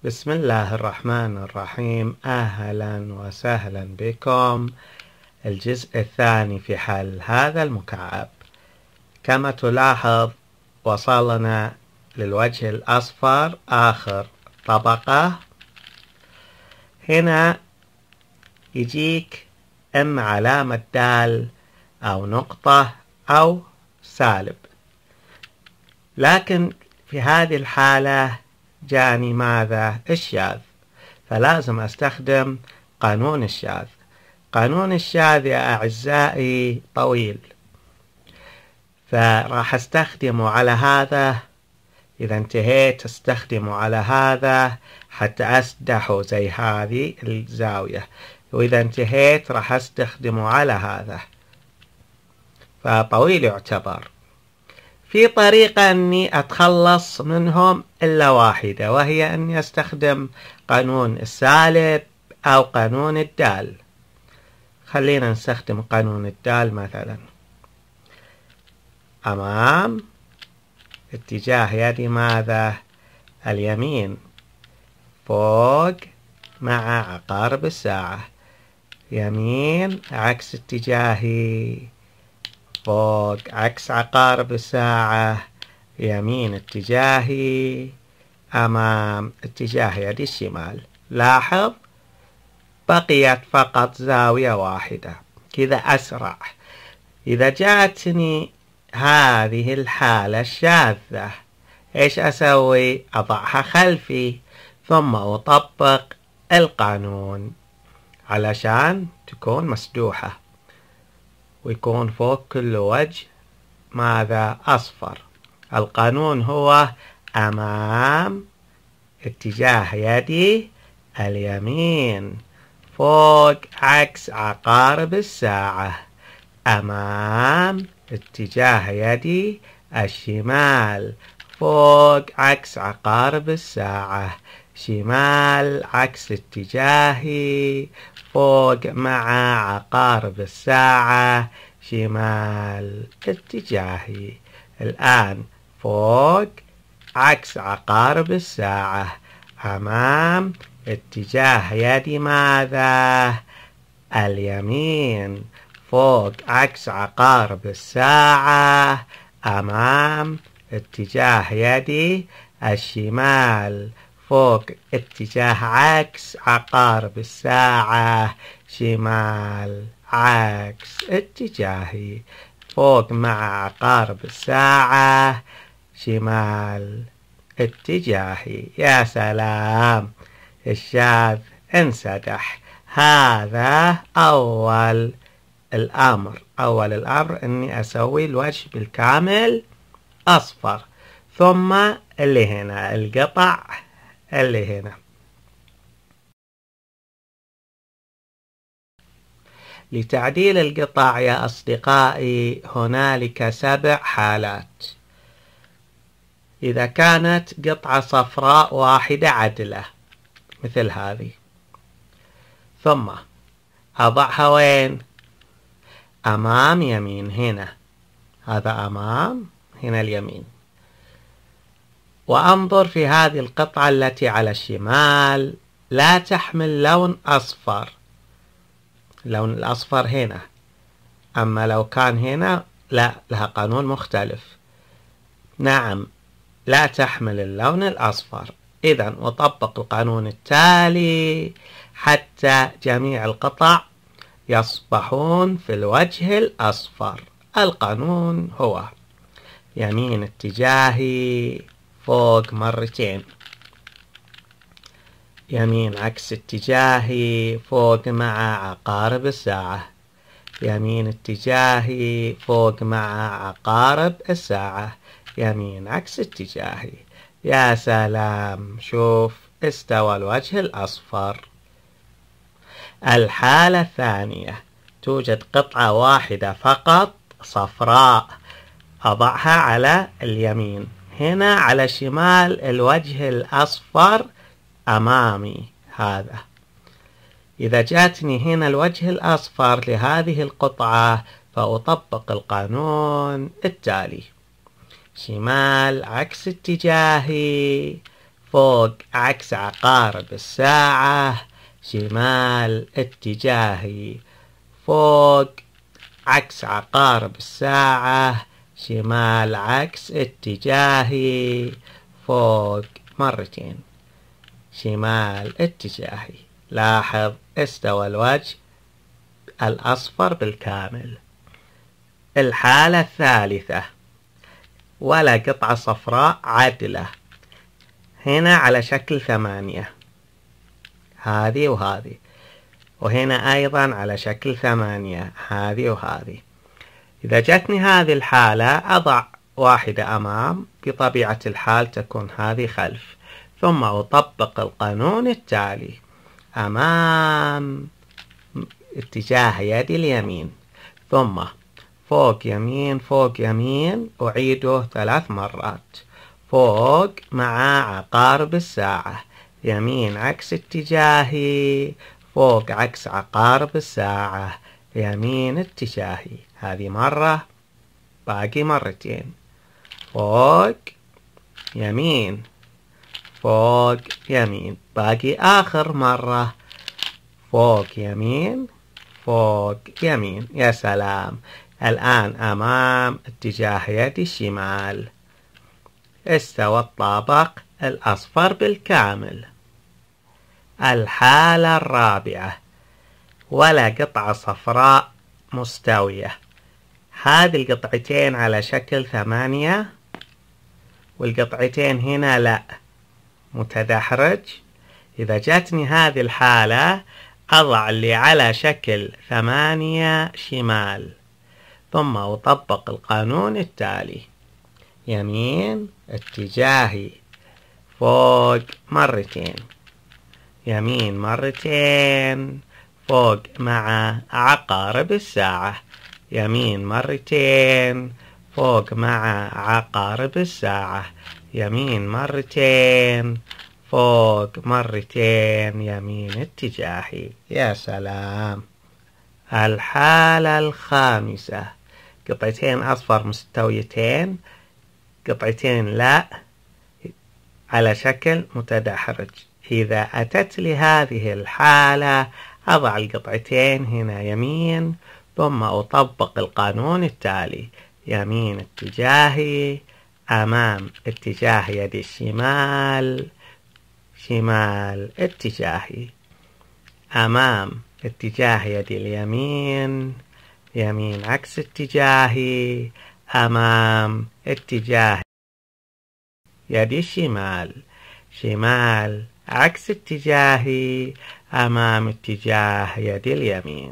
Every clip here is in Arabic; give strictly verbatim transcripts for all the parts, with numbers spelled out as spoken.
بسم الله الرحمن الرحيم. أهلا وسهلا بكم. الجزء الثاني في حل هذا المكعب. كما تلاحظ وصلنا للوجه الأصفر آخر طبقة. هنا يجيك إما علامة دال أو نقطة أو سالب، لكن في هذه الحالة جاني ماذا؟ الشاذ، فلازم أستخدم قانون الشاذ. قانون الشاذ يا أعزائي طويل، فراح أستخدمه على هذا. إذا انتهيت أستخدمه على هذا حتى أسدحه زي هذه الزاوية، وإذا انتهيت راح أستخدمه على هذا، فطويل يعتبر. في طريقة أني أتخلص منهم إلا واحدة، وهي أني أستخدم قانون السالب أو قانون الدال. خلينا نستخدم قانون الدال مثلا. أمام اتجاه يدي ماذا؟ اليمين، فوق مع عقارب الساعة. يمين عكس اتجاهي، فوق عكس عقارب الساعة. يمين اتجاهي، أمام اتجاه يدي الشمال. لاحظ بقيت فقط زاوية واحدة، كذا أسرع. إذا جاءتني هذه الحالة الشاذة إيش أسوي؟ أضعها خلفي ثم أطبق القانون علشان تكون مسدوحة، ويكون فوق كل وجه ماذا؟ أصفر. القانون هو أمام اتجاه يدي اليمين، فوق عكس عقارب الساعة. أمام اتجاه يدي الشمال، فوق عكس عقارب الساعة. شمال عكس اتجاهي، فوق مع عقارب الساعة. شمال اتجاهي. الآن فوق عكس عقارب الساعة، أمام اتجاه يدي ماذا؟ اليمين، فوق عكس عقارب الساعة. أمام اتجاه يدي الشمال، فوق اتجاه عكس عقارب الساعة. شمال عكس اتجاهي، فوق مع عقارب الساعة. شمال اتجاهي. يا سلام، الشاذ انسدح. هذا أول الأمر. أول الأمر أني أسوي الوجه بالكامل أصفر، ثم اللي هنا القطع اللي هنا. لتعديل القطع يا أصدقائي هنالك سبع حالات. إذا كانت قطعة صفراء واحدة عدلة مثل هذه، ثم أضعها وين؟ أمام يمين. هنا هذا أمام، هنا اليمين. وأنظر في هذه القطعة التي على الشمال لا تحمل لون أصفر. اللون الأصفر هنا، أما لو كان هنا لا، لها قانون مختلف. نعم، لا تحمل اللون الأصفر. إذن أطبق القانون التالي حتى جميع القطع يصبحون في الوجه الأصفر. القانون هو يمين اتجاهي، فوق مرتين. يمين عكس اتجاهي، فوق مع عقارب الساعة. يمين اتجاهي، فوق مع عقارب الساعة. يمين عكس اتجاهي. يا سلام، شوف استوى الوجه الأصفر. الحالة الثانية توجد قطعة واحدة فقط صفراء، أضعها على اليمين. هنا على شمال الوجه الأصفر أمامي هذا. إذا جاتني هنا الوجه الأصفر لهذه القطعة فأطبق القانون التالي. شمال عكس اتجاهي، فوق عكس عقارب الساعة، شمال اتجاهي. فوق عكس عقارب الساعة، شمال عكس اتجاهي. فوق مرتين، شمال اتجاهي. لاحظ استوى الوجه الأصفر بالكامل. الحالة الثالثة، ولا قطعة صفراء عدلة، هنا على شكل ثمانية، هذه وهذه، وهنا أيضا على شكل ثمانية، هذه وهذه. إذا جتني هذه الحالة أضع واحدة أمام، بطبيعة الحال تكون هذه خلف، ثم أطبق القانون التالي: أمام اتجاه يدي اليمين، ثم فوق يمين فوق يمين، أعيده ثلاث مرات. فوق مع عقارب الساعة، يمين عكس اتجاهي، فوق عكس عقارب الساعة، يمين اتجاهي. هذه مرة، باقي مرتين. فوق يمين فوق يمين، باقي آخر مرة. فوق يمين فوق يمين. يا سلام! الآن أمام اتجاه يدي الشمال. استوى الطابق الأصفر بالكامل. الحالة الرابعة، ولا قطعة صفراء مستوية. هذه القطعتين على شكل ثمانية، والقطعتين هنا لا، متدحرج. إذا جاتني هذه الحالة أضع اللي على شكل ثمانية شمال، ثم أطبق القانون التالي: يمين اتجاهي، فوق مرتين، يمين مرتين، فوق مع عقارب الساعة، يمين مرتين، فوق مع عقارب الساعة، يمين مرتين، فوق مرتين، يمين اتجاهي. يا سلام! الحالة الخامسة، قطعتين أصفر مستويتين، قطعتين لا، على شكل متدحرج. إذا أتت لي هذه الحالة أضع القطعتين هنا يمين، ثم أطبق القانون التالي: يمين اتجاهي، أمام اتجاه يدي الشمال، شمال اتجاهي، أمام اتجاه يدي اليمين، يمين عكس اتجاهي، أمام اتجاه يدي الشمال، شمال عكس اتجاهي، أمام اتجاه يدي اليمين.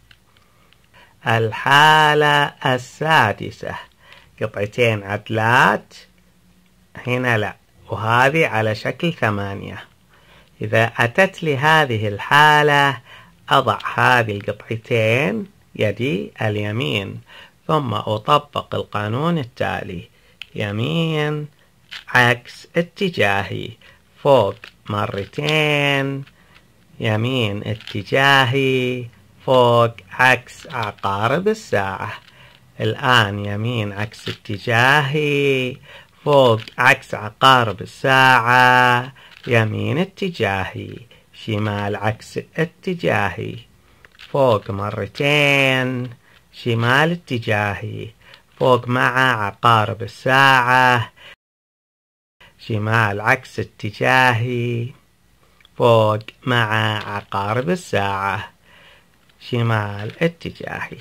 الحالة السادسة، قطعتين عدلات، هنا لا، وهذه على شكل ثمانية. إذا أتت لي هذه الحالة أضع هذه القطعتين يدي اليمين، ثم أطبق القانون التالي: يمين عكس اتجاهي، فوق مرتين، يمين اتجاهي، فوق عكس عقارب الساعة. الآن يمين عكس اتجاهي، فوق عكس عقارب الساعة، يمين اتجاهي، شمال عكس اتجاهي، فوق مرتين، شمال اتجاهي، فوق مع عقارب الساعة، شمال عكس اتجاهي، فوق مع عقارب الساعة، شمال اتجاهي.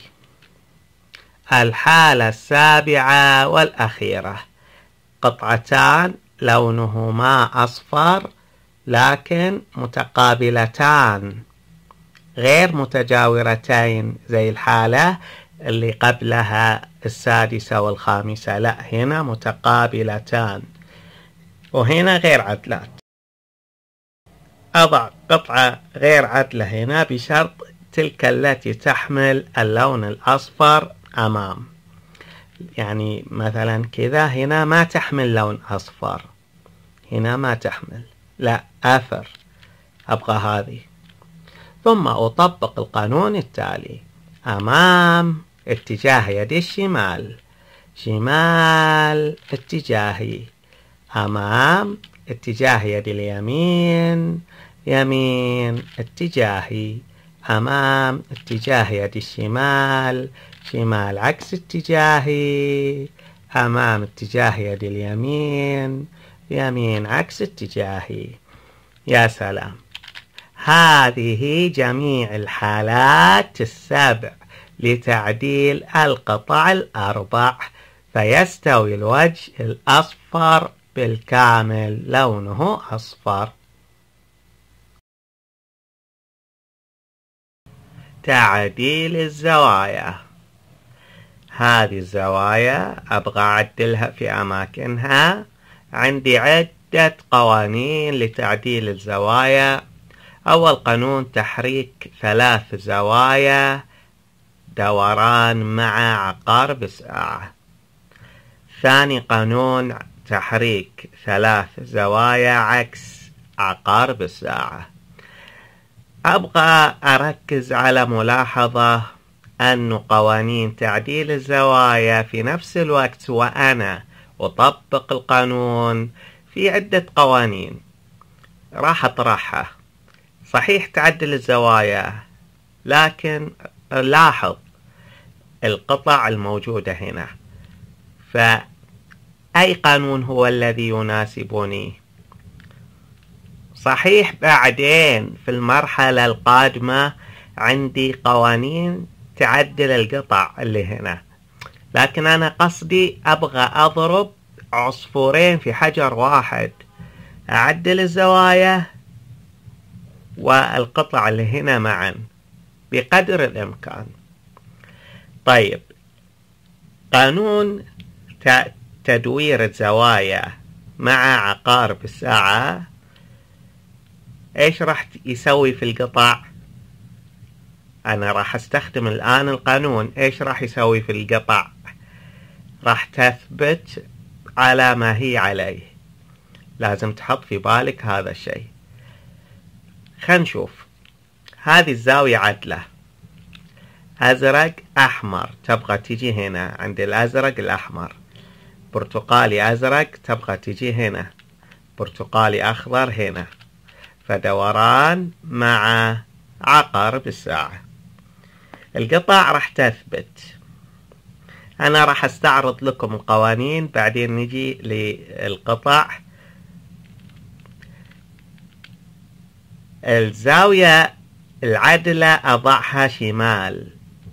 الحالة السابعة والأخيرة، قطعتان لونهما أصفر لكن متقابلتان غير متجاورتين زي الحالة اللي قبلها السادسة والخامسة، لا، هنا متقابلتان وهنا غير عدلات. أضع قطعة غير عدلة هنا بشرط تلك التي تحمل اللون الأصفر أمام. يعني مثلا كذا، هنا ما تحمل لون أصفر، هنا ما تحمل، لا، آثر، أبغى هذه. ثم أطبق القانون التالي: أمام اتجاه يدي الشمال، شمال اتجاهي، أمام اتجاه يد اليمين يمين اتجاهي، أمام اتجاه يد الشمال شمال عكس اتجاهي، أمام اتجاه يد اليمين يمين عكس اتجاهي. يا سلام، هذه جميع الحالات السبع لتعديل القطع الأربع، فيستوي الوجه الأصفر بالكامل، لونه أصفر. تعديل الزوايا. هذه الزوايا أبغى أعدلها في أماكنها. عندي عدة قوانين لتعديل الزوايا. أول قانون تحريك ثلاث زوايا دوران مع عقارب الساعة. ثاني قانون تحريك ثلاث زوايا عكس عقارب الساعة. أبغى أركز على ملاحظة أن قوانين تعديل الزوايا في نفس الوقت وأنا أطبق القانون في عدة قوانين راح أطرحها. صحيح تعدل الزوايا، لكن لاحظ القطع الموجودة هنا، فأي قانون هو الذي يناسبني؟ صحيح بعدين في المرحلة القادمة عندي قوانين تعدل القطع اللي هنا، لكن أنا قصدي أبغى أضرب عصفورين في حجر واحد، أعدل الزوايا والقطع اللي هنا معا بقدر الإمكان. طيب، قانون تدوير الزوايا مع عقارب الساعة ايش راح يسوي في القطع؟ انا راح استخدم الان القانون. ايش راح يسوي في القطع؟ راح تثبت على ما هي عليه. لازم تحط في بالك هذا الشيء. خلينا نشوف. هذه الزاوية عدلة، ازرق احمر تبغى تجي هنا عند الازرق الاحمر، برتقالي ازرق تبغى تجي هنا، برتقالي اخضر هنا، فدوران مع عقارب الساعة. القطع راح تثبت. أنا راح أستعرض لكم القوانين بعدين نجي للقطع. الزاوية العدلة أضعها شمال.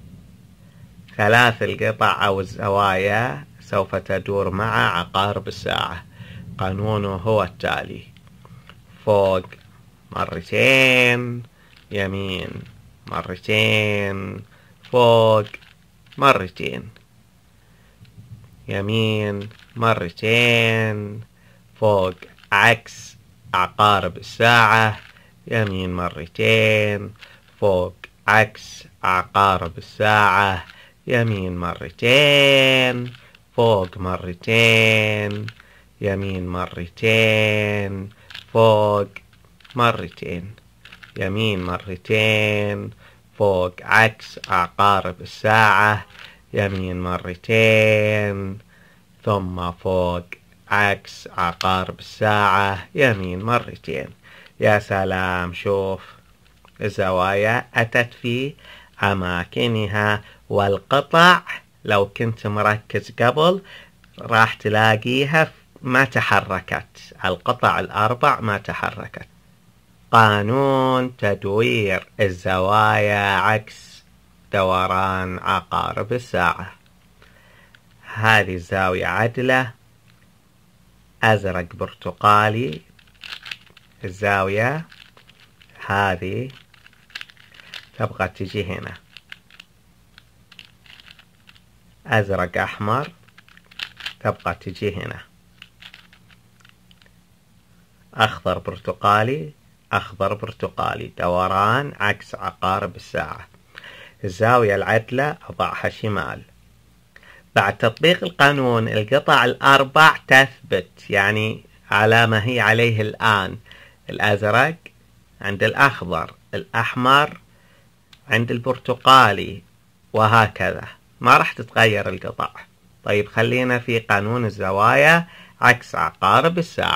ثلاث القطع أو الزوايا سوف تدور مع عقارب الساعة. قانونه هو التالي: فوق مرتين، يمين مرتين، فوق مرتين، يمين مرتين، فوق عكس عقارب الساعة، يمين مرتين، فوق عكس عقارب الساعة، يمين مرتين، فوق مرتين، يمين مرتين، فوق مرتين، يمين مرتين، فوق عكس عقارب الساعة، يمين مرتين، ثم فوق عكس عقارب الساعة، يمين مرتين. يا سلام، شوف الزوايا أتت في أماكنها، والقطع لو كنت مركز قبل راح تلاقيها ما تحركت. القطع الأربع ما تحركت. قانون تدوير الزوايا عكس دوران عقارب الساعة. هذه الزاوية عدلة، أزرق برتقالي. الزاوية هذه تبغى تجي هنا، أزرق أحمر تبغى تجي هنا، أخضر برتقالي، أخضر برتقالي، دوران عكس عقارب الساعة. الزاوية العدلة أضعها شمال. بعد تطبيق القانون القطع الأربع تثبت، يعني على ما هي عليه الآن. الأزرق عند الأخضر، الأحمر عند البرتقالي، وهكذا ما راح تتغير القطع. طيب، خلينا في قانون الزوايا عكس عقارب الساعة.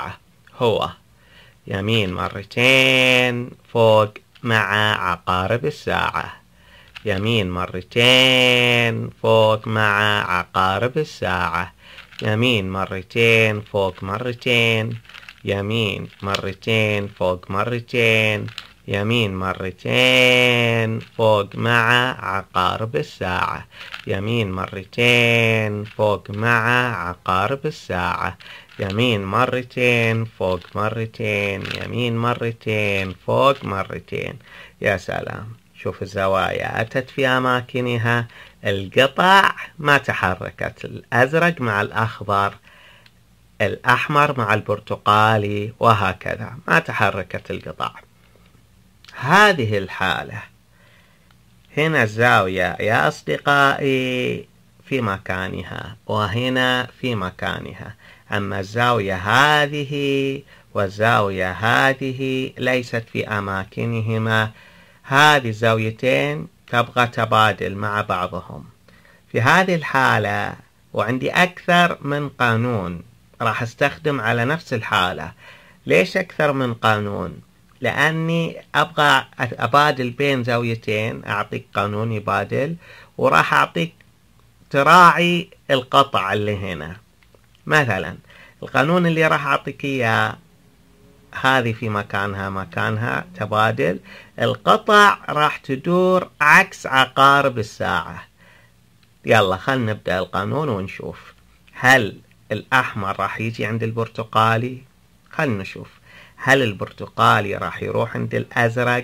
هو. يمين مرتين فوق مع عقارب الساعة. يمين مرتين فوق مع عقارب الساعة. يمين مرتين فوق مرتين. يمين مرتين فوق مرتين. يمين مرتين فوق مع عقارب الساعة. يمين مرتين فوق مع عقارب الساعة. يمين مرتين فوق مرتين. يمين مرتين فوق مرتين. يا سلام، شوف الزوايا أتت في أماكنها، القطع ما تحركت، الأزرق مع الأخضر، الأحمر مع البرتقالي، وهكذا ما تحركت القطع. هذه الحالة هنا الزاوية يا أصدقائي في مكانها، وهنا في مكانها. أما الزاوية هذه والزاوية هذه ليست في أماكنهما. هذه الزاويتين تبغى تبادل مع بعضهم. في هذه الحالة وعندي أكثر من قانون راح استخدم على نفس الحالة. ليش أكثر من قانون؟ لأني أبغى أبادل بين زاويتين، أعطيك قانون يبادل، وراح أعطيك تراعي القطع اللي هنا. مثلا القانون اللي راح أعطيك إياه، هذه في مكانها مكانها تبادل، القطع راح تدور عكس عقارب الساعة. يلا خلنا نبدأ القانون ونشوف. هل الأحمر راح يجي عند البرتقالي؟ خلنا نشوف. هل البرتقالي راح يروح عند الأزرق؟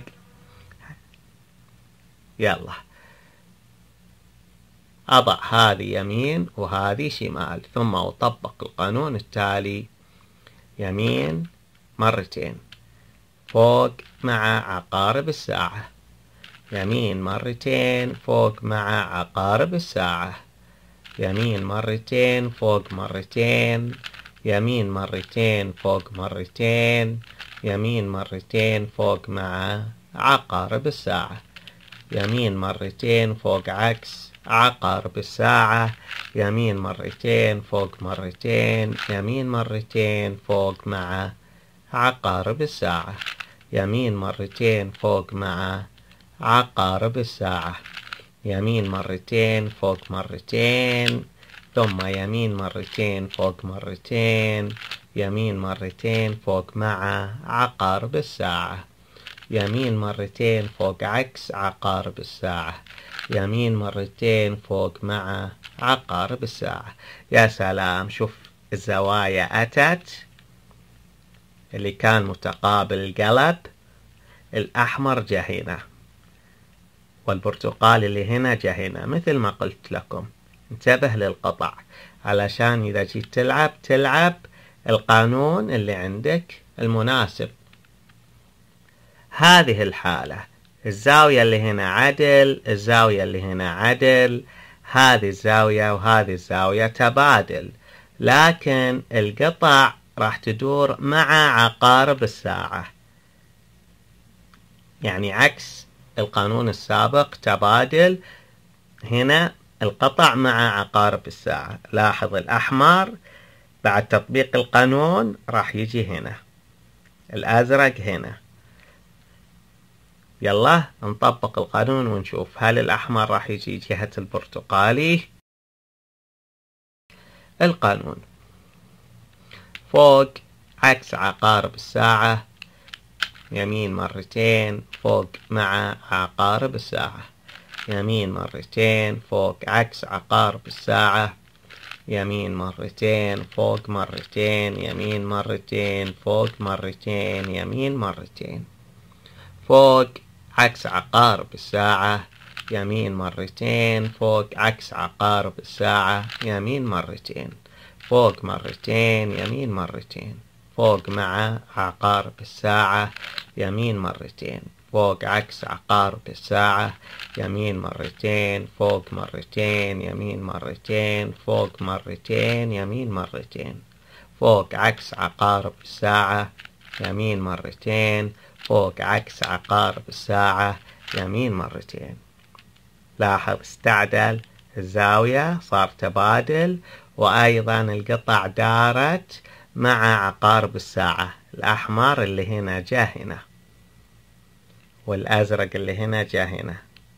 يلا أضع هذه يمين وهذه شمال، ثم أطبق القانون التالي. يمين مرتين فوق مع عقارب الساعة. يمين مرتين فوق مع عقارب الساعة. يمين مرتين فوق مرتين. يمين مرتين فوق مرتين. يمين مرتين فوق مع عقارب الساعة. يمين مرتين فوق عكس عقارب الساعة. يمين مرتين فوق مرتين. يمين مرتين فوق مع عقارب الساعة. يمين مرتين فوق مع عقارب الساعة. يمين مرتين فوق مرتين، ثم يمين مرتين فوق مرتين. يمين مرتين فوق مع عقارب الساعة. يمين مرتين فوق عكس عقارب الساعة. يمين مرتين فوق مع عقارب الساعة. يا سلام، شوف الزوايا أتت. اللي كان متقابل القلب، الأحمر جه هنا، والبرتقال اللي هنا جه هنا. مثل ما قلت لكم، انتبه للقطع علشان إذا جيت تلعب تلعب القانون اللي عندك المناسب. هذه الحالة الزاوية اللي هنا عدل، الزاوية اللي هنا عدل، هذه الزاوية وهذه الزاوية تبادل، لكن القطع راح تدور مع عقارب الساعة، يعني عكس القانون السابق تبادل. هنا القطع مع عقارب الساعة. لاحظ الأحمر بعد تطبيق القانون راح يجي هنا، الأزرق هنا. يلا نطبق القانون ونشوف. هل الأحمر راح يجي جهة البرتقالي؟ القانون فوق عكس عقارب الساعة، يمين مرتين فوق مع عقارب الساعة. يمين مرتين فوق عكس عقارب الساعة. يمين مرتين فوق مرتين. يمين مرتين فوق مرتين. يمين مرتين فوق عكس عقارب الساعة. يمين مرتين فوق عكس عقارب الساعة. يمين مرتين فوق مرتين. يمين مرتين فوق مع عقارب الساعة. يمين مرتين فوق عكس عقارب الساعة. يمين مرتين فوق مرتين. يمين مرتين فوق مرتين. يمين مرتين فوق عكس عقارب الساعة. يمين مرتين فوق عكس عقارب الساعة. يمين مرتين. لاحظ استعدل الزاوية، صار تبادل، وأيضا القطع دارت مع عقارب الساعة. الأحمر اللي هنا جاء هنا، والأزرق اللي هنا جاء هنا.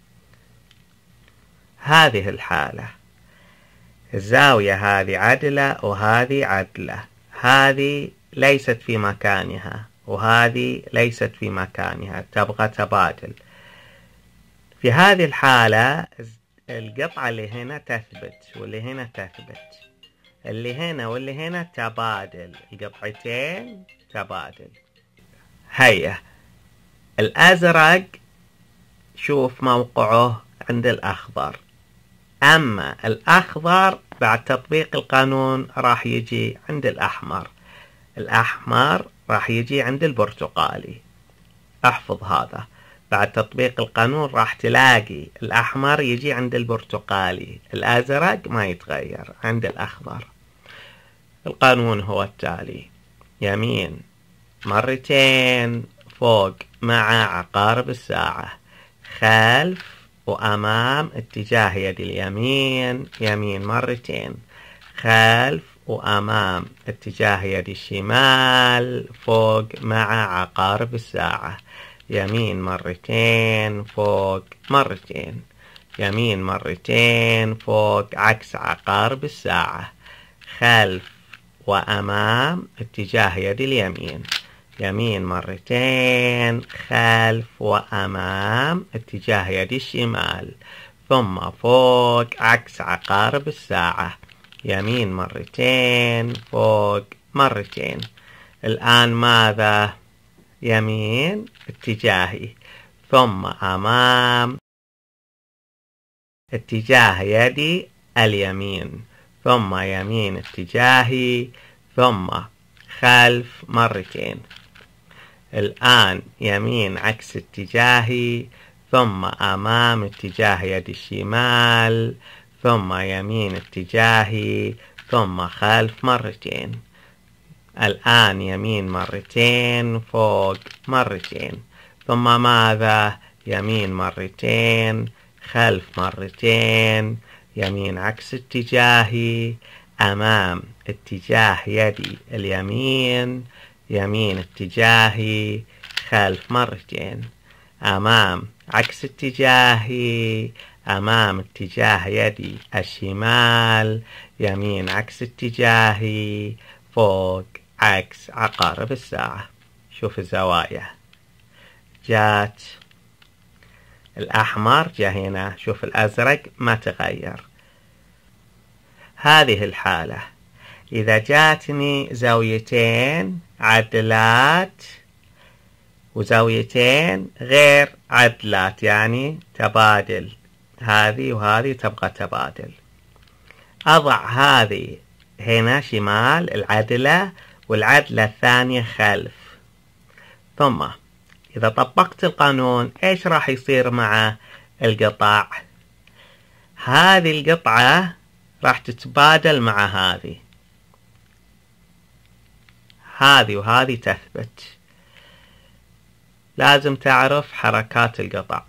هذه الحالة الزاوية هذه عدلة وهذه عدلة، هذه ليست في مكانها وهذه ليست في مكانها، تبغى تبادل. في هذه الحالة القطعة اللي هنا تثبت واللي هنا تثبت، اللي هنا واللي هنا تبادل، القطعتين تبادل. هيا الأزرق شوف موقعه عند الأخضر، أما الأخضر بعد تطبيق القانون راح يجي عند الأحمر، الأحمر راح يجي عند البرتقالي. احفظ هذا، بعد تطبيق القانون راح تلاقي الأحمر يجي عند البرتقالي، الأزرق ما يتغير عند الأخضر. القانون هو التالي: يمين مرتين فوق مع عقارب الساعة، خلف وأمام اتجاه يد اليمين، يمين مرتين، خلف وأمام اتجاه يد الشمال، فوق مع عقارب الساعة، يمين مرتين فوق مرتين، يمين مرتين فوق عكس عقارب الساعة، خلف وأمام اتجاه يد اليمين، يمين مرتين، خلف وأمام اتجاه يد الشمال، ثم فوق عكس عقارب الساعة، يمين مرتين فوق مرتين. الآن ماذا؟ يمين اتجاهي، ثم أمام اتجاه يدي اليمين، ثم يمين اتجاهي، ثم خلف مرتين. الآن يمين عكس اتجاهي، ثم أمام اتجاه يد الشمال، ثم يمين اتجاهي، ثم خلف مرتين. الآن يمين مرتين فوق مرتين، ثم ماذا؟ يمين مرتين، خلف مرتين، يمين عكس اتجاهي، أمام اتجاه يدي اليمين، يمين اتجاهي، خلف مرتين، أمام عكس اتجاهي، أمام اتجاه يدي الشمال، يمين عكس اتجاهي، فوق عكس عقارب الساعة. شوف الزوايا، جات الأحمر جاء هنا، شوف الأزرق ما تغير. هذه الحالة إذا جاتني زاويتين عدلات وزاويتين غير عدلات، يعني تبادل، هذه وهذه تبغى تبادل، أضع هذه هنا شمال العدلة والعدلة الثانية خلف. ثم إذا طبقت القانون إيش راح يصير مع القطع؟ هذه القطعة راح تتبادل مع هذه، هذه وهذه تثبت. لازم تعرف حركات القطع.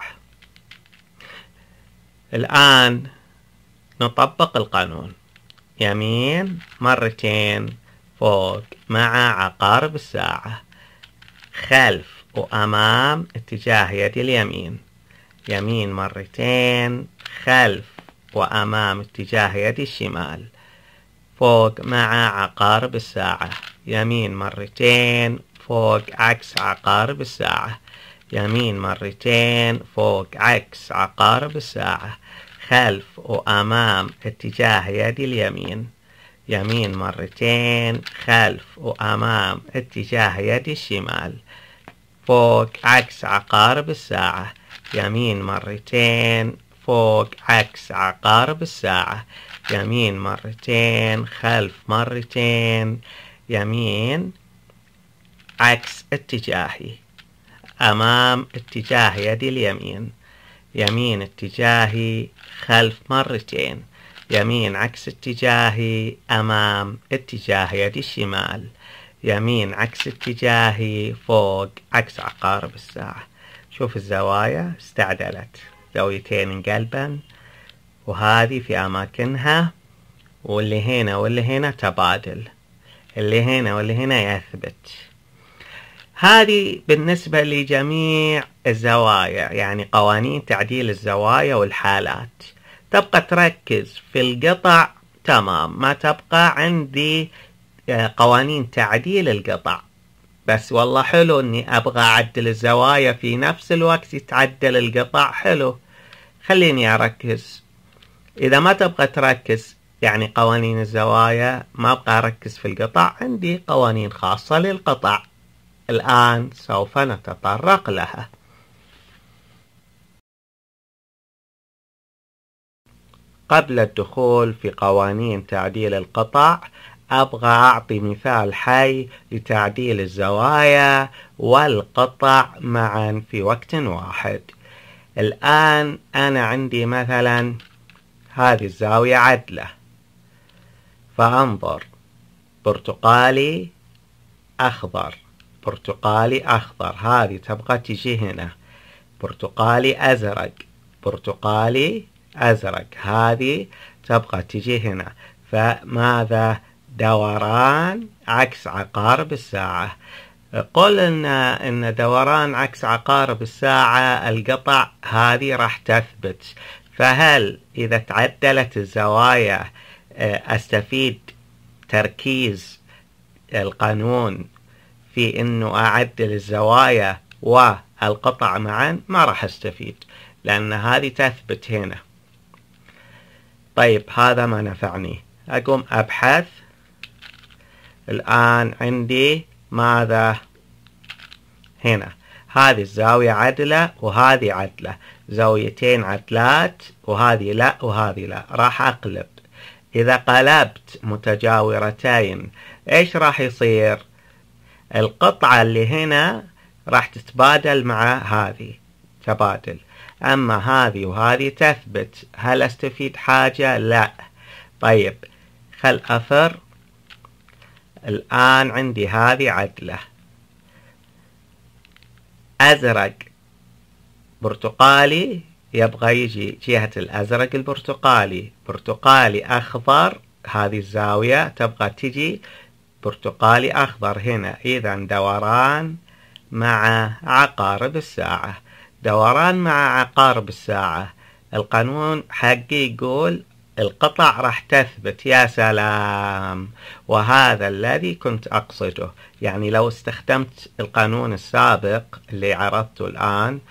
الآن نطبق القانون، يمين مرتين فوق مع عقارب الساعة، خلف وأمام اتجاه يد اليمين، يمين مرتين، خلف وأمام اتجاه يد الشمال، فوق مع عقارب الساعة، يمين مرتين فوق عكس عقارب الساعة، يمين مرتين فوق عكس عقارب الساعة، خلف وأمام اتجاه يد اليمين، يمين مرتين، خلف وأمام اتجاه يد الشمال، فوق عكس عقارب الساعة، يمين مرتين فوق عكس عقارب الساعة، يمين مرتين، خلف مرتين، يمين عكس اتجاهي، أمام اتجاه يد اليمين، يمين اتجاهي، خلف مرتين، يمين عكس اتجاهي، أمام اتجاه يد الشمال، يمين عكس اتجاهي، فوق عكس عقارب الساعة. شوف الزوايا استعدلت، زاويتين انقلبن، وهذه في أماكنها، واللي هنا واللي هنا تبادل. اللي هنا واللي هنا يثبت. هذه بالنسبة لجميع الزوايا، يعني قوانين تعديل الزوايا والحالات. تبقى تركز في القطع، تمام، ما تبقى عندي قوانين تعديل القطع بس. والله حلو اني ابغى اعدل الزوايا في نفس الوقت يتعدل القطع، حلو، خليني اركز. اذا ما تبغى تركز يعني قوانين الزوايا، ما ابغى اركز في القطع، عندي قوانين خاصة للقطع الآن سوف نتطرق لها. قبل الدخول في قوانين تعديل القطع، أبغى أعطي مثال حي لتعديل الزوايا والقطع معا في وقت واحد. الآن أنا عندي مثلا هذه الزاوية عدلة، فأنظر برتقالي أخضر، برتقالي أخضر، هذه تبغى تجي هنا، برتقالي أزرق، برتقالي أزرق، هذه تبغى تجي هنا. فماذا؟ دوران عكس عقارب الساعة. قل إن إن دوران عكس عقارب الساعة القطع هذه راح تثبت. فهل إذا تعدلت الزوايا أستفيد تركيز القانون في إنه أعدل الزوايا والقطع معا؟ ما راح أستفيد، لأن هذه تثبت هنا. طيب هذا ما نفعني، أقوم أبحث. الآن عندي ماذا؟ هنا هذه الزاوية عدلة وهذه عدلة، زاويتين عدلات، وهذه لا وهذه لا، راح أقلب. إذا قلبت متجاورتين إيش راح يصير؟ القطعة اللي هنا راح تتبادل مع هذه، تبادل، أما هذه وهذه تثبت. هل أستفيد حاجة؟ لا. طيب خل أفر. الآن عندي هذه عدلة، أزرق برتقالي يبغى يجي جهة الأزرق البرتقالي، برتقالي أخضر، هذه الزاوية تبغى تجي برتقالي أخضر هنا. إذا دوران مع عقارب الساعة، دوران مع عقارب الساعة. القانون حقي يقول القطع راح تثبت. يا سلام، وهذا الذي كنت أقصده. يعني لو استخدمت القانون السابق اللي عرضته الآن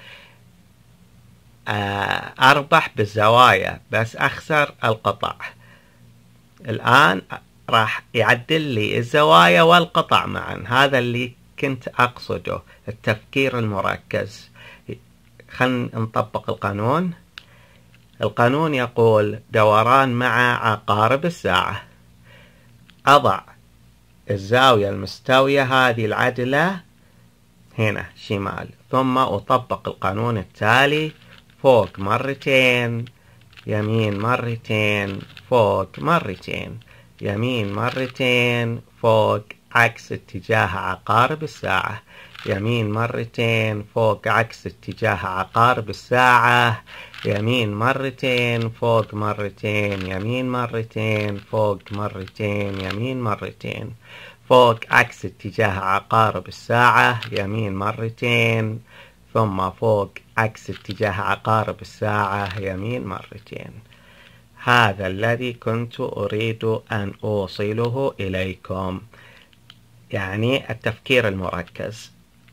أربح بالزوايا بس أخسر القطع. الآن راح يعدل لي الزوايا والقطع معا، هذا اللي كنت أقصده، التفكير المركز. خلينا نطبق القانون. القانون يقول دوران مع عقارب الساعة. أضع الزاوية المستوية هذه العدلة هنا شمال، ثم أطبق القانون التالي: فوق مرتين، يمين مرتين، فوق مرتين، يمين مرتين، فوق عكس اتجاه عقارب الساعة، يمين مرتين، فوق عكس اتجاه عقارب الساعة، يمين مرتين، فوق مرتين، يمين مرتين، فوق مرتين، يمين مرتين، فوق عكس اتجاه عقارب الساعة، يمين مرتين، ثم فوق عكس اتجاه عقارب الساعة، يمين مرتين. هذا الذي كنت أريد أن أوصله إليكم، يعني التفكير المركز.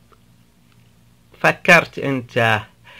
فكرت أنت،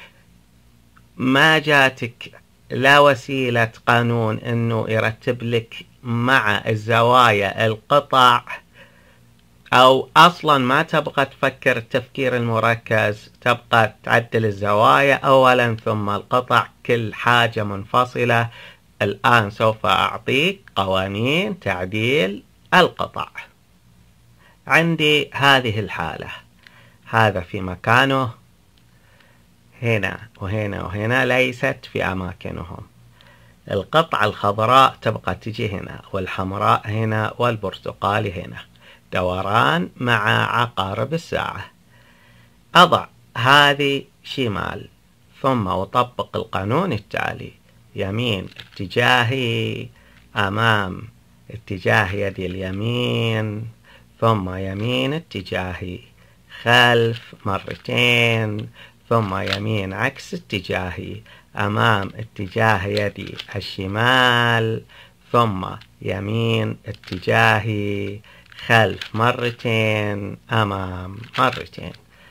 ما جاتك لا وسيلة قانون أنه يرتب لك مع الزوايا القطع، أو أصلا ما تبغى تفكر التفكير المركز، تبغى تعدل الزوايا أولا ثم القطع، كل حاجة منفصلة. الآن سوف أعطيك قوانين تعديل القطع. عندي هذه الحالة، هذا في مكانه، هنا وهنا وهنا ليست في أماكنهم. القطعة الخضراء تبقى تجي هنا، والحمراء هنا، والبرتقالي هنا. دوران مع عقارب الساعة. أضع هذه شمال، ثم أطبق القانون التالي: يمين اتجاهي أمام اتجاه يدي اليمين، ثم يمين اتجاهي، خلف مرتين، ثم يمين عكس اتجاهي، أمام اتجاه يدي الشمال، ثم يمين اتجاهي، خلف مرتين، أمام مرتين.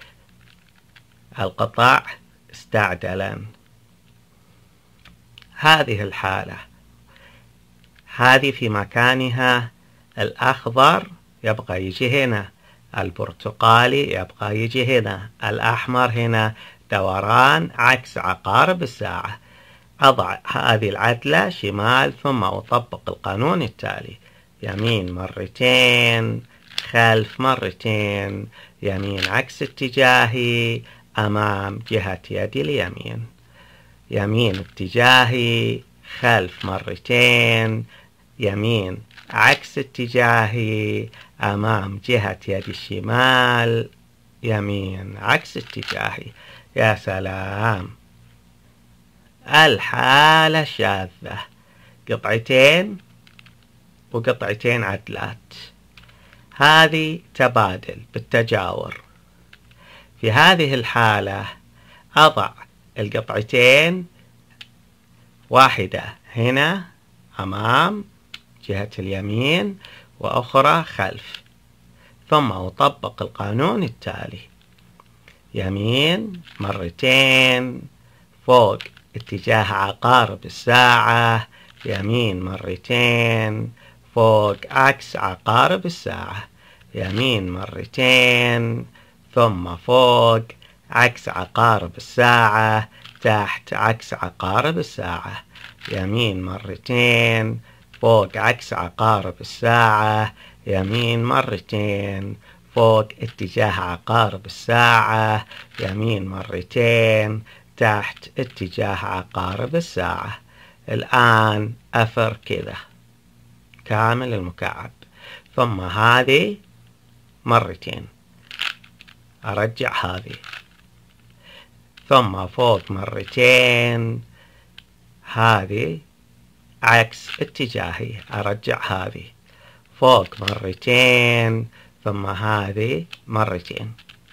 القطع استعدلا. هذه الحالة، هذه في مكانها، الأخضر يبقى يجي هنا، البرتقالي يبقى يجي هنا، الأحمر هنا، دوران عكس عقارب الساعة. أضع هذه العدلة شمال ثم أطبق القانون التالي: يمين مرتين، خلف مرتين، يمين عكس اتجاهي، أمام جهة يدي اليمين، يمين اتجاهي، خلف مرتين، يمين عكس اتجاهي، أمام جهة يدي الشمال، يمين عكس اتجاهي. يا سلام. الحالة الشاذة، قطعتين وقطعتين عدلات، هذه تبادل بالتجاور. في هذه الحالة أضع القطعتين، واحدة هنا أمام جهة اليمين وأخرى خلف، ثم أطبق القانون التالي: يمين مرتين فوق اتجاه عقارب الساعة، يمين مرتين فوق عكس عقارب الساعة، يمين مرتين ثم فوق عكس عقارب الساعة، تحت عكس عقارب الساعة، يمين مرتين فوق عكس عقارب الساعة، يمين مرتين فوق اتجاه عقارب الساعة، يمين مرتين تحت اتجاه عقارب الساعة. الآن أفر كذا كامل المكعب، ثم هذه مرتين، أرجع هذه، ثم فوق مرتين، هذه عكس اتجاهي، أرجع هذه، فوق مرتين، ثم هذه مرتين،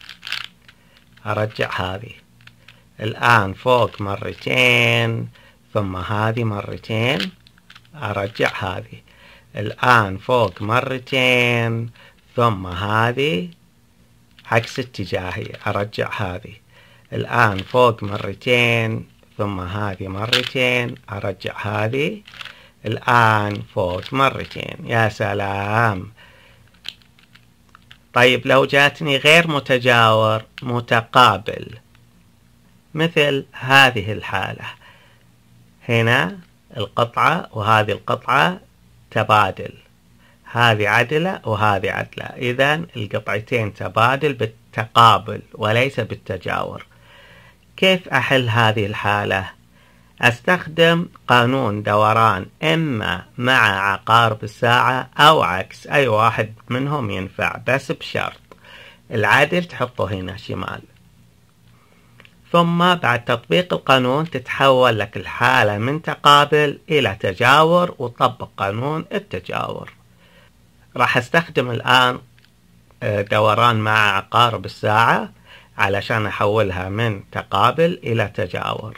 أرجع هذه. الآن فوق مرتين، ثم هذه مرتين، أرجع هذه. الآن فوق مرتين، ثم هذه عكس اتجاهي، أرجع هذه. الآن فوق مرتين، ثم هذه مرتين، أرجع هذه. الآن فوق مرتين. يا سلام. طيب لو جاتني غير متجاور، متقابل، مثل هذه الحالة، هنا القطعة وهذه القطعة تبادل، هذه عدلة وهذه عدلة، إذن القطعتين تبادل بالتقابل وليس بالتجاور. كيف أحل هذه الحالة؟ أستخدم قانون دوران إما مع عقارب الساعة أو عكس، أي واحد منهم ينفع، بس بشرط العدل تحطه هنا شمال. ثم بعد تطبيق القانون تتحول لك الحالة من تقابل إلى تجاور، وطبق قانون التجاور. راح استخدم الآن دوران مع عقارب الساعة علشان أحولها من تقابل إلى تجاور.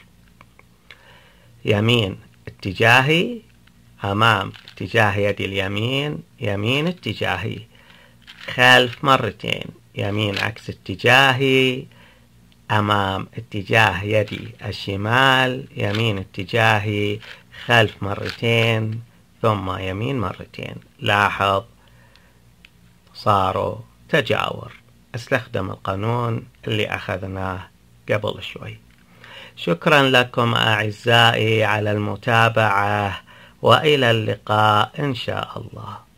يمين اتجاهي، أمام اتجاه يدي اليمين، يمين اتجاهي، خلف مرتين، يمين عكس اتجاهي، أمام اتجاه يدي الشمال، يمين اتجاهي، خلف مرتين، ثم يمين مرتين. لاحظ صاروا تجاور. استخدم القانون اللي أخذناه قبل شوي. شكرا لكم أعزائي على المتابعة، وإلى اللقاء إن شاء الله.